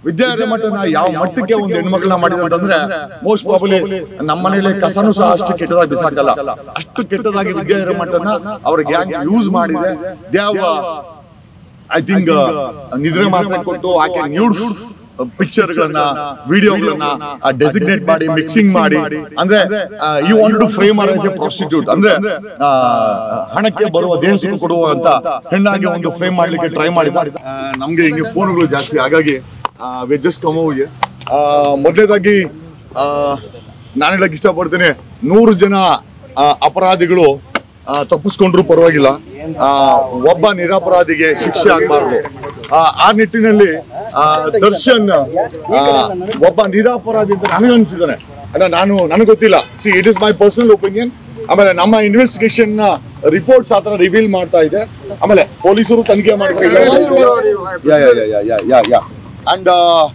ವಿದ್ಯಾ ಹಿರೇಮಠನ ಯಾವ ಮಟ್ಟಕ್ಕೆ ಒಂದು ಹೆಣ್ಮಕ್ಳನ್ನ ಮಾಡಿದೆ ಅಂತಂದ್ರೆ ಮೋಸ್ಟ್ ಪ್ರಾಬಲಿ ನಮ್ಮ ಮನೇಲಿ ಕಸನೂ ಸಹ ಅಷ್ಟು ಕೆಟ್ಟದಾಗಿ ಬಿಸಾಕಲ್ಲ. ಅಷ್ಟು ಕೆಟ್ಟದಾಗಿ ವಿದ್ಯಾ ಹಿರೇಮಠನ ಅವ್ರ ಗ್ಯಾಂಗ್ ಯೂಸ್ ಮಾಡಿದೆ. ಐ ಥಿಂಕ್ ನಿದ್ರೆ ಮಾತ್ರ ಕೊಟ್ಟು ಆಕೆ ನ್ಯೂಡ್ ಪಿಕ್ಚರ್ಗಳನ್ನ ವಿಡಿಯೋಗಳನ್ನ ಡೆಸಿಗ್ನೇಟ್ ಮಾಡಿ ಮಿಕ್ಸಿಂಗ್ ಮಾಡಿ, ಅಂದ್ರೆ you want to frame her as a prostitute, ಅಂದ್ರೆ ಹಣಕ್ಕೆ ಬರುವ ದೇಹ ಸುಖ ಕೊಡುವಂತ ಹೆಣ್ಣಾಗಿ ಒಂದು ಫ್ರೇಮ್ ಮಾಡ್ಲಿಕ್ಕೆ ಟ್ರೈ ಮಾಡಿದ. ನಮ್ಗೆ ಹಿಂಗೆ ಫೋನ್ಗಳು ಜಾಸ್ತಿ, ಹಾಗಾಗಿ ವಿ ಜಸ್ಟ್ ಕಮ್ ಓವರ್. ಮೊದಲನೇದಾಗಿ ನಾನು ಹೇಳಕ್ ಇಷ್ಟಪಡ್ತೀನಿ, 100 ಜನ ಅಪರಾಧಿಗಳು ತಪ್ಪಿಸ್ಕೊಂಡ್ರು ಪರವಾಗಿಲ್ಲ, ಒಬ್ಬ ನಿರಪರಾಧಿಗೆ ಶಿಕ್ಷೆ ಆಗಬಾರ್ದು. ಆ ನಿಟ್ಟಿನಲ್ಲಿ ದರ್ಶನ್ ಒಬ್ಬ ನಿರಪರಾಧಿ ಅಂತ ನನಗನ್ಸಿದ್ದಾನೆ. ನನಗೆ ಗೊತ್ತಿಲ್ಲ, see it is my personal opinion. ಆಮೇಲೆ ನಮ್ಮ ಇನ್ವೆಸ್ಟಿಗೇಷನ್ ರಿಪೋರ್ಟ್ಸ್ ಆತರ ರಿವೀಲ್ ಮಾಡ್ತಾ ಇದೆ. ಆಮೇಲೆ ಪೊಲೀಸರು ತನಿಖೆ ಮಾಡ್ತಾರೆ. ಅಂಡ್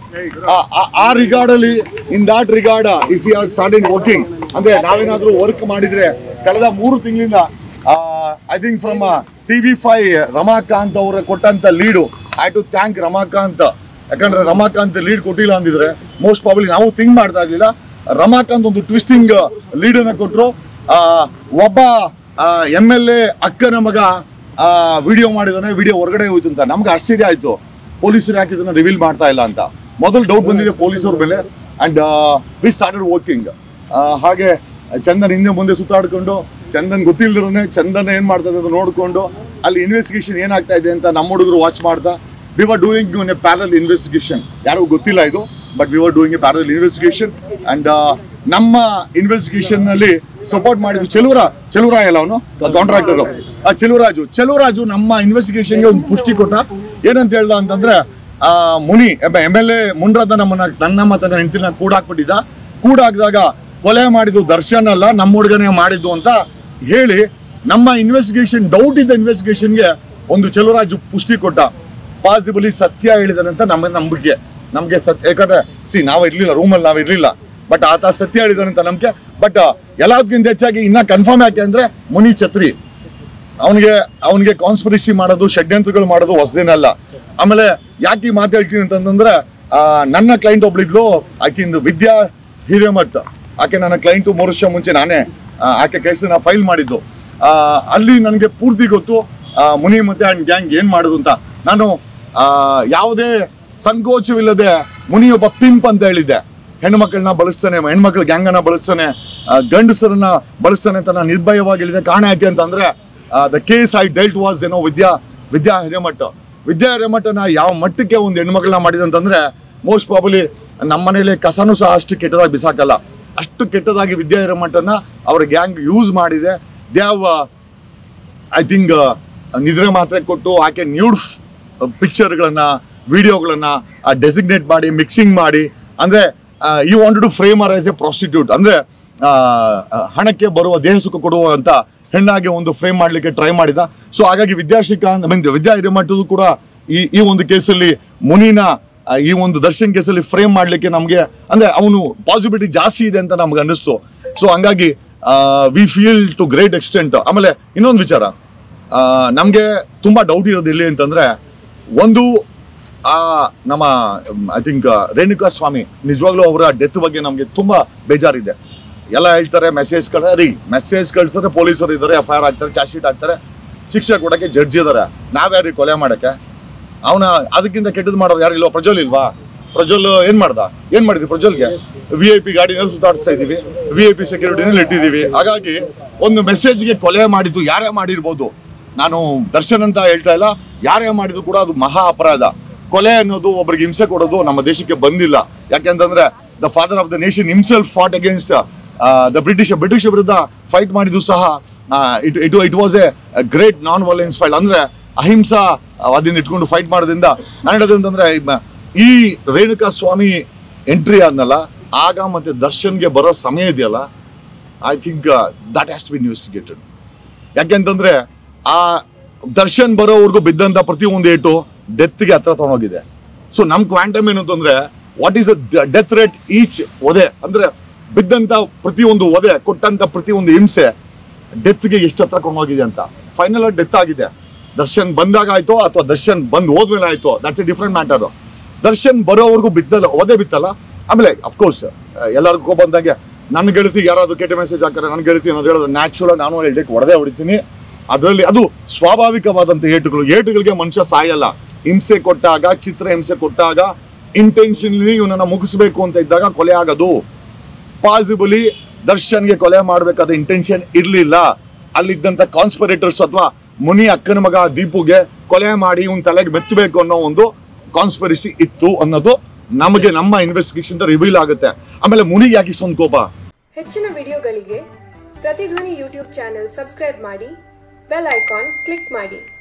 ಆ ರಿಗಾರ್ಡ್ ಅಲ್ಲಿ, in that regard if you are started working, ಅಂದ್ರೆ ನಾವೇನಾದ್ರೂ ವರ್ಕ್ ಮಾಡಿದ್ರೆ ಕಳೆದ 3 ತಿಂಗಳಿಂದ I think from TV5 Ramakanth ಅವರ ಕೊಟ್ಟಂತ lead, I too thank Ramakanth. ಯಾಕಂದ್ರೆ ರಮಾಕಾಂತ್ ಲೀಡ್ ಕೊಟ್ಟಿಲ್ಲ ಅಂದಿದ್ರೆ ಮೋಸ್ಟ್ ಪ್ರಾಬಲಿ ನಾವು ಥಿಂಕ್ ಮಾಡ್ತಾ ಇರ್ಲಿಲ್ಲ. ರಮಾಕಾಂತ್ ಒಂದು ಟ್ವಿಸ್ಟಿಂಗ್ ಲೀಡ್ ಅನ್ನ ಕೊಟ್ಟರು. ಒಬ್ಬ MLA ಅಕ್ಕನ ಮಗ ವಿಡಿಯೋ ಮಾಡಿದಾನೆ, ವಿಡಿಯೋ ಹೊರಗಡೆ ಹೋಯ್ತು ಅಂತ ನಮ್ಗೆ ಆಶ್ಚರ್ಯ ಆಯ್ತು. ಪೊಲೀಸರು ಯಾಕೆ ಇದನ್ನ ರಿವೀಲ್ ಮಾಡ್ತಾ ಇಲ್ಲ ಅಂತ ಮೊದಲು ಡೌಟ್ ಬಂದಿದೆ ಪೊಲೀಸರ ಮೇಲೆ. And we started working. ಹಾಗೆ ಚಂದನ್ ಹಿಂದೆ ಮುಂದೆ ಸುತ್ತಾಡ್ಕೊಂಡು, ಚಂದನ್ ಗೊತ್ತಿಲ್ದಿರೋನೆ ಚಂದನ್ ಏನ್ ಮಾಡ್ತಾ ಇದೆ ಅಂತ ನೋಡ್ಕೊಂಡು, ಅಲ್ಲಿ ಇನ್ವೆಸ್ಟಿಗೇಷನ್ ಏನಾಗ್ತಾ ಇದೆ ಅಂತ ನಮ್ಮ ಹುಡುಗರು ವಾಚ್ ಮಾಡ್ತಾ, we were doing a parallel investigation. ಯಾರಿಗೂ ಗೊತ್ತಿಲ್ಲ ಇದು, but we were doing a parallel investigation. And ನಮ್ಮ ಇನ್ವೆಸ್ಟಿಗೇಷನ್ ನಲ್ಲಿ ಸಪೋರ್ಟ್ ಮಾಡಿದ್ದು ಚೆಲುವರಾಯ ಅಲ್ಲ, ಅವನು ಕಾಂಟ್ರಾಕ್ಟರ್ ಚೆಲುವರಾಜು ನಮ್ಮ ಇನ್ವೆಸ್ಟಿಗೇಷನ್ಗೆ ಒಂದು ಪುಷ್ಟಿ ಕೊಟ್ಟ. ಏನಂತ ಹೇಳ್ದ ಅಂತಂದ್ರೆ, ಮುನಿ MLA ಮುನ್ರತ್ನ ನನ್ನ ಮತ್ತೆ ಹೆಂಡತಿನ ಕೂಡಾಕ್ಬಿಟ್ಟಿದ್ದ. ಕೂಡಾಕಿದಾಗ ಕೊಲೆ ಮಾಡಿದ್ದು ದರ್ಶನ್ ಅಲ್ಲ, ನಮ್ಮ ಹುಡುಗನೇ ಮಾಡಿದ್ದು ಅಂತ ಹೇಳಿ ನಮ್ಮ ಇನ್ವೆಸ್ಟಿಗೇಷನ್ ಡೌಟ್ ಇದ್ದ ಇನ್ವೆಸ್ಟಿಗೇಷನ್ಗೆ ಒಂದು ಚೆಲುವರಾಜು ಪುಷ್ಟಿ ಕೊಟ್ಟ. ಪಾಸಿಬಲಿ ಸತ್ಯ ಹೇಳಿದಾನೆ ಅಂತ ನಂಬಿಕೆ ನಮ್ಗೆ. ಯಾಕಂದ್ರೆ ನಾವು ಇರ್ಲಿಲ್ಲ ರೂಮಲ್ಲಿ, ನಾವು ಇರ್ಲಿಲ್ಲ, ಬಟ್ ಆತ ಸತ್ಯ ಹೇಳಿದಾನೆ ಅಂತ ನಂಬಿಕೆ. ಬಟ್ ಎಲ್ಲದಕ್ಕಿಂತ ಹೆಚ್ಚಾಗಿ ಇನ್ನ ಕನ್ಫರ್ಮ್ ಯಾಕೆ ಅಂದ್ರೆ, ಮುನಿ ಛತ್ರಿ ಅವನಿಗೆ ಕಾನ್ಸ್ಪಿರಸಿ ಮಾಡೋದು, ಷಡ್ಯಂತ್ರಗಳು ಮಾಡೋದು ಹೊಸದೇನಲ್ಲ. ಆಮೇಲೆ ಯಾಕೆ ಈ ಮಾತು ಹೇಳ್ತೀನಿ ಅಂತಂದ್ರೆ, ನನ್ನ ಕ್ಲೈಂಟ್ ಒಬ್ಳಿದ್ಲು, ಆಕಿಂದು ವಿದ್ಯಾ ಹಿರೇಮಠ್. ಆಕೆ ನನ್ನ ಕ್ಲೈಂಟು 3 ವರ್ಷ ಮುಂಚೆ ನಾನೇ ಆಕೆ ಕೇಸನ್ನ ಫೈಲ್ ಮಾಡಿದ್ದು. ಅಲ್ಲಿ ನನಗೆ ಪೂರ್ತಿ ಗೊತ್ತು ಮುನಿ ಮತ್ತೆ ಗ್ಯಾಂಗ್ ಏನ್ ಮಾಡೋದು ಅಂತ. ನಾನು ಯಾವುದೇ ಸಂಕೋಚವಿಲ್ಲದೆ ಮುನಿ ಒಬ್ಬ ಪಿಂಪ್ ಅಂತ ಹೇಳಿದ್ದೆ. ಹೆಣ್ಮಕ್ಳನ್ನ ಬಳಸ್ತಾನೆ, ಹೆಣ್ಮಕ್ಳ ಗ್ಯಾಂಗನ್ನ ಬಳಸ್ತಾನೆ, ಗಂಡಸರನ್ನ ಬಳಸ್ತಾನೆ ಅಂತ ನಾನು ನಿರ್ಭಯವಾಗಿ ಹೇಳಿದೆ. ಕಾರಣ ಯಾಕೆ ಅಂತಂದ್ರೆ, the case I dealt was Vidya ಹಿರೇಮಠನ ಯಾವ ಮಟ್ಟಕ್ಕೆ ಒಂದು ಹೆಣ್ಮಕ್ಳನ್ನ ಮಾಡಿದೆ ಅಂತಂದ್ರೆ, ಮೋಸ್ಟ್ ಪ್ರಾಬಲಿ ನಮ್ಮ ಮನೇಲಿ ಕಸನೂ ಸಹ ಅಷ್ಟು ಕೆಟ್ಟದಾಗಿ ಬಿಸಾಕಲ್ಲ. ಅಷ್ಟು ಕೆಟ್ಟದಾಗಿ ವಿದ್ಯಾ ಹಿರೇಮಠನ ಅವ್ರ ಗ್ಯಾಂಗ್ ಯೂಸ್ ಮಾಡಿದೆ. ದೇ ಹ್ಯಾವ್ ಐ ಥಿಂಕ್ ನಿದ್ರೆ ಮಾತ್ರ ಕೊಟ್ಟು ಆಕೆ ನ್ಯೂಡ್ ಪಿಕ್ಚರ್ಗಳನ್ನ ವಿಡಿಯೋಗಳನ್ನ ಡೆಸಿಗ್ನೇಟ್ ಮಾಡಿ ಮಿಕ್ಸಿಂಗ್ ಮಾಡಿ, ಅಂದ್ರೆ you want to frame her as a prostitute, ಅಂದ್ರೆ ಹಣಕ್ಕೆ ಬರುವ ದೇಹ ಸುಖ ಕೊಡುವಂತ ಹೆಣ್ಣಾಗಿ ಒಂದು ಫ್ರೇಮ್ ಮಾಡ್ಲಿಕ್ಕೆ ಟ್ರೈ ಮಾಡಿದ. ಸೊ ಹಾಗಾಗಿ ವಿದ್ಯಾ ಹಿರೇಮಠದ್ದು ಕೂಡ ಈ ಒಂದು ಕೇಸಲ್ಲಿ ಮುನಿನ ಈ ಒಂದು ದರ್ಶನ್ ಕೇಸಲ್ಲಿ ಫ್ರೇಮ್ ಮಾಡ್ಲಿಕ್ಕೆ ನಮ್ಗೆ ಅಂದ್ರೆ ಅವನು ಪಾಸಿಬಿಲಿಟಿ ಜಾಸ್ತಿ ಇದೆ ಅಂತ ನಮ್ಗೆ ಅನ್ನಿಸ್ತು. ಸೊ ಹಂಗಾಗಿ we feel to great extent. ಆಮೇಲೆ ಇನ್ನೊಂದು ವಿಚಾರ, ನಮ್ಗೆ ತುಂಬಾ ಡೌಟ್ ಇರೋದು ಎಲ್ಲಿ ಅಂತಂದ್ರೆ, ಒಂದು ನಮ್ಮ ಐ ಥಿಂಕ್ ರೇಣುಕಾ ಸ್ವಾಮಿ, ನಿಜವಾಗ್ಲೂ ಅವರ ಡೆತ್ ಬಗ್ಗೆ ನಮ್ಗೆ ತುಂಬಾ ಬೇಜಾರಿದೆ. ಎಲ್ಲ ಹೇಳ್ತಾರೆ ಮೆಸೇಜ್ ಕಳಿಸಿದ್ರೆ ಪೊಲೀಸರು ಇದ್ದಾರೆ, FIR ಆಗ್ತಾರೆ, ಚಾರ್ಜ್ ಶೀಟ್ ಆಗ್ತಾರೆ, ಶಿಕ್ಷೆ ಕೊಡಕ್ಕೆ ಜಡ್ಜ್ ಇದ್ದಾರೆ. ನಾವ್ಯಾರಿಗೆ ಕೊಲೆ ಮಾಡಕ್ಕೆ? ಅವನ ಅದಕ್ಕಿಂತ ಕೆಟ್ಟದ್ದು ಮಾಡೋರು ಯಾರು ಇಲ್ವಾ? ಪ್ರಜ್ವಲ್ ಇಲ್ವಾ? ಪ್ರಜ್ವಲ್ ಏನ್ ಮಾಡಿದ್ವಿ? ಪ್ರಜ್ವಲ್ಗೆ VIP ಗಾಡಿನಲ್ಲಿ ಸುತ್ತಾಡಿಸ್ತಾ ಇದೀವಿ, VIP ಸೆಕ್ಯೂರಿಟಿನಲ್ಲಿ ಇಟ್ಟಿದ್ದೀವಿ. ಹಾಗಾಗಿ ಒಂದು ಮೆಸೇಜ್ಗೆ ಕೊಲೆ ಮಾಡಿದ್ದು ಯಾರೇ ಮಾಡಿರ್ಬೋದು, ನಾನು ದರ್ಶನ್ ಅಂತ ಹೇಳ್ತಾ ಇಲ್ಲ, ಯಾರೇ ಮಾಡಿದ್ರು ಕೂಡ ಅದು ಮಹಾ ಅಪರಾಧ. ಕೊಲೆ ಅನ್ನೋದು ಒಬ್ಬರಿಗೆ ಹಿಂಸೆ ಕೊಡೋದು ನಮ್ಮ ದೇಶಕ್ಕೆ ಬಂದಿಲ್ಲ. ಯಾಕೆಂತಂದ್ರೆ the father of the nation himself fought against the British ವಿರುದ್ಧ ಫೈಟ್ ಮಾಡಿದ್ದು ಸಹ it was a great non violence fight. ಅಂದ್ರೆ ಅಹಿಂಸಾ ಅದನ್ನ ಇಟ್ಕೊಂಡು ಫೈಟ್ ಮಾಡೋದ್ರಿಂದ ನಾನು ಹೇಳೋದಂತಂದ್ರೆ, ಈ ರೇಣುಕಾ ಸ್ವಾಮಿ ಎಂಟ್ರಿ ಆದ್ನಲ್ಲ, ಆಗ ಮತ್ತೆ ದರ್ಶನ್ಗೆ ಬರೋ ಸಮಯ ಇದೆಯಲ್ಲ, I think that has to be investigated. ಯಾಕೆಂತಂದ್ರೆ ಆ ದರ್ಶನ್ ಬರೋವರೆಗೂ ಬಿದ್ದಂತ ಪ್ರತಿಯೊಂದು ಏಟು ಡೆತ್ಗೆ ಹತ್ರ ತಗೊಂಡೋಗಿದೆ. ಸೊ ನಮ್ ಕ್ವಾಂಟಮ್ ಏನು ಅಂತಂದ್ರೆ, what is the death rate each ಒದೆ, ಅಂದ್ರೆ ಬಿದ್ದಂತ ಪ್ರತಿಯೊಂದು ಒದೆ, ಕೊಟ್ಟಂತ ಪ್ರತಿಯೊಂದು ಹಿಂಸೆ ಡೆತ್ಗೆ ಎಷ್ಟು ಹತ್ರ ಕೊಂಡೋಗಿದೆ ಅಂತ. ಫೈನಲ್ ಡೆತ್ ಆಗಿದೆ. ದರ್ಶನ್ ಬಂದಾಗ ಆಯ್ತು ಅಥವಾ ದರ್ಶನ್ ಬಂದು ಹೋದ್ಮೇಲೆ ಆಯ್ತು, that's a different matter. Darshan ಬರೋವರೆಗೂ ಒದೆ ಬಿತ್ತಲ್ಲ. ಆಮೇಲೆ ಅಫ್ಕೋರ್ಸ್ ಎಲ್ಲರಿಗೂ ಬಂದಂಗೆ ನನ್ನ ಗೆಳತಿ ಯಾರಾದ್ರು ಕೆಟ್ಟ ಮೆಸೇಜ್ ಹಾಕ್ತಾರೆ, ನನ್ನ ಗೆಳತಿ ಅನ್ನೋದು ಹೇಳೋದು ನ್ಯಾಚುರಲ್, ನಾನು ಹೇಳ್ದಕ್ಕೆ ಹೊಡಿತೀನಿ. ಅದರಲ್ಲಿ ಅದು ಸ್ವಾಭಾವಿಕವಾದಂಥ ಏಟುಗಳಿಗೆ ಮನುಷ್ಯ ಸಾಯಲ್ಲ. ಹಿಂಸೆ ಕೊಟ್ಟಾಗ, ಚಿತ್ರ ಹಿಂಸೆ ಕೊಟ್ಟಾಗ, ಇಂಟೆನ್ಷನ್ಲಿ ಇವನನ್ನ ಮುಗಿಸ್ಬೇಕು ಅಂತ ಇದ್ದಾಗ ಕೊಲೆ ಆಗೋದು. ಪಾಸಿಬಲಿ ದರ್ಶನ್ಗೆ ಕೊಲೆ ಮಾಡಬೇಕಾದ ಇಂಟೆನ್ಷನ್ ಇರಲಿಲ್ಲ. ಅಲ್ಲಿದ್ದಂಥ ಕಾನ್ಸ್ಪಿರೇಟರ್ಸ್ ಅಥವಾ ಮುನಿ ಅಕ್ಕನ ಮಗ ದೀಪುಗೆ ಕೊಲೆ ಮಾಡಿ ಇವನ್ ತಲೆಗೆ ಮೆತ್ತಬೇಕು ಅನ್ನೋ ಒಂದು ಕಾನ್ಸ್ಪಿರಸಿ ಇತ್ತು ಅನ್ನೋದು ನಮಗೆ ನಮ್ಮ ಇನ್ವೆಸ್ಟಿಗೇಷನ್ ರಿವೀಲ್ ಆಗುತ್ತೆ. ಆಮೇಲೆ ಮುನಿಗೆ ಯಾಕೆ ಇಷ್ಟೊಂದು ಕೋಪ? ಹೆಚ್ಚಿನ ವಿಡಿಯೋಗಳಿಗೆ ಪ್ರತಿಧ್ವನಿ ಯೂಟ್ಯೂಬ್ ಚಾನೆಲ್ ಸಬ್ಸ್ಕ್ರೈಬ್ ಮಾಡಿ, ಬೆಲ್ ಐಕಾನ್ ಕ್ಲಿಕ್ ಮಾಡಿ.